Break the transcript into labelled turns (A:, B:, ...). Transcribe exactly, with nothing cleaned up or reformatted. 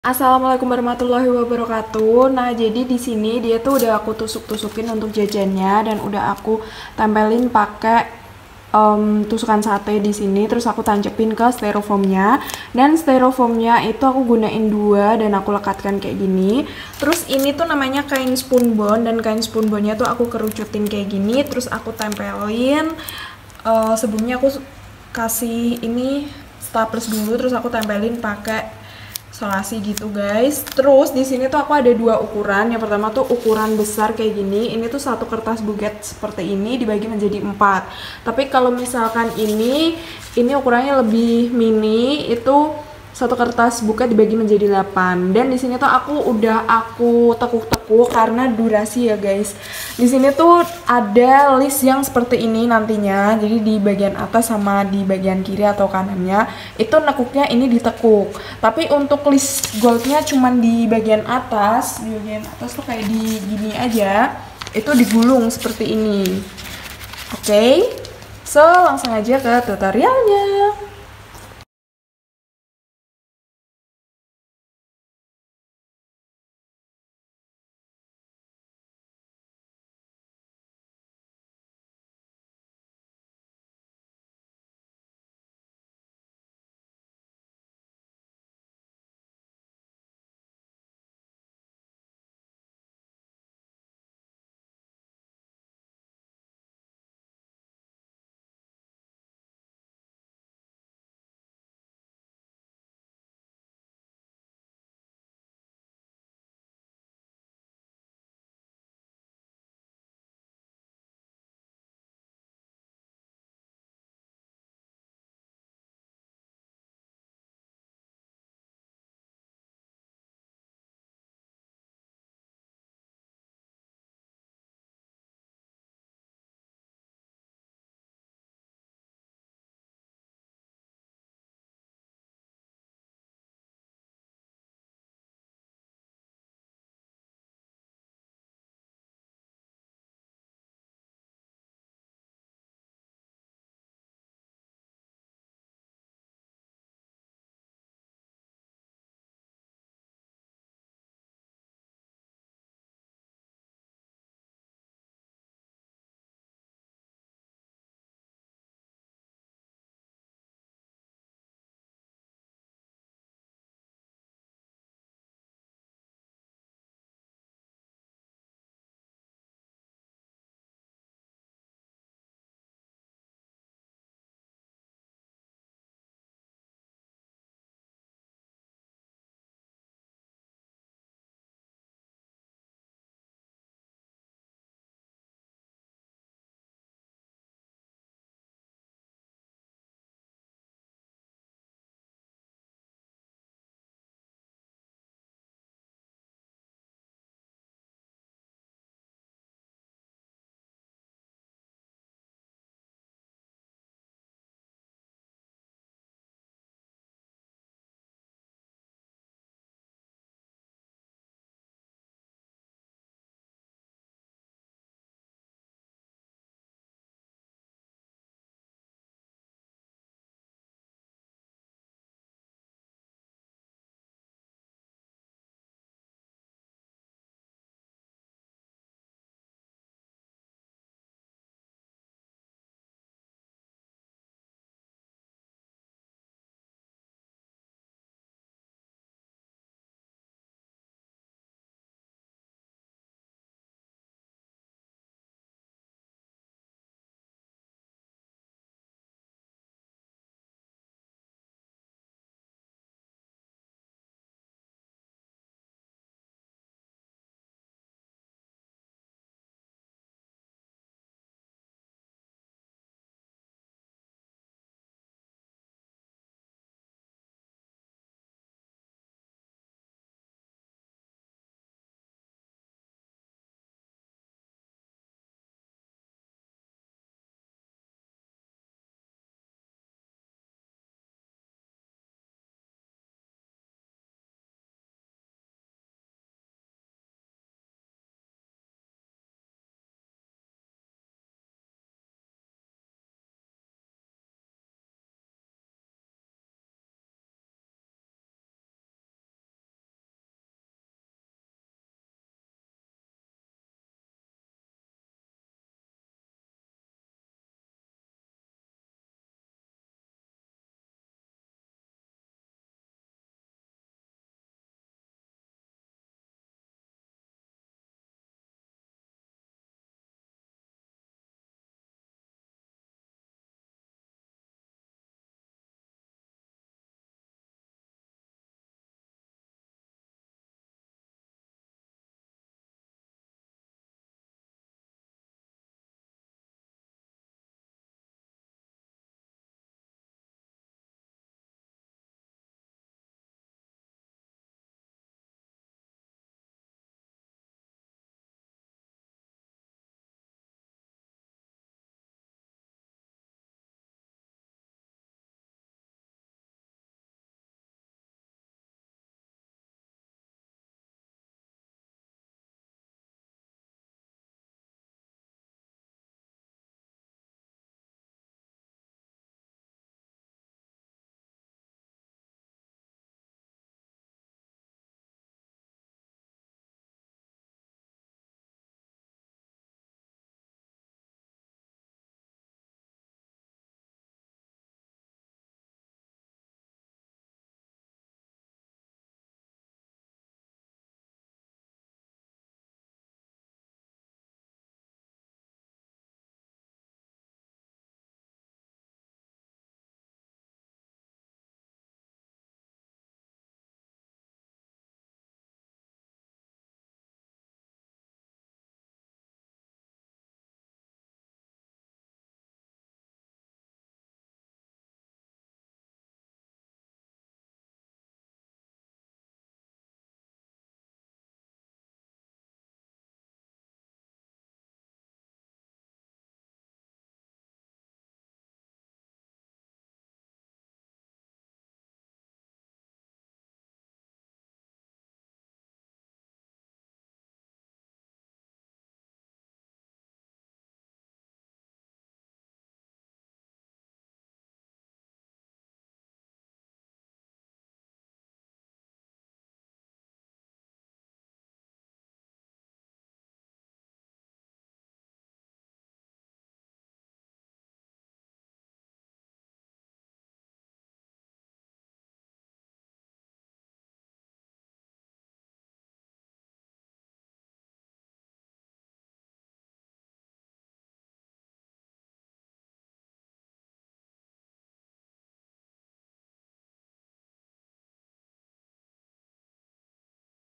A: Assalamualaikum warahmatullahi wabarakatuh. Nah, jadi di sini dia tuh udah aku tusuk-tusukin untuk jajannya dan udah aku tempelin pakai um, tusukan sate di sini. Terus aku tancepin ke styrofoamnya. Dan styrofoamnya itu aku gunain dua dan aku lekatkan kayak gini. Terus ini tuh namanya kain spunbond dan kain spunbondnya tuh aku kerucutin kayak gini. Terus aku tempelin. Uh, sebelumnya aku kasih ini staples dulu. Terus aku tempelin pakai solasi gitu guys. Terus di sini tuh aku ada dua ukuran. Yang pertama tuh ukuran besar kayak gini. Ini tuh satu kertas buget seperti ini dibagi menjadi empat. Tapi kalau misalkan ini, ini ukurannya lebih mini, itu satu kertas buket dibagi menjadi delapan. Dan di sini tuh aku udah aku tekuk-tekuk karena durasi ya guys. Di sini tuh ada list yang seperti ini nantinya. Jadi di bagian atas sama di bagian kiri atau kanannya itu nekuknya ini ditekuk. Tapi untuk list goldnya cuman di bagian atas, di bagian atas tuh kayak di gini aja. Itu digulung seperti ini. Oke. Okay? So langsung aja ke tutorialnya.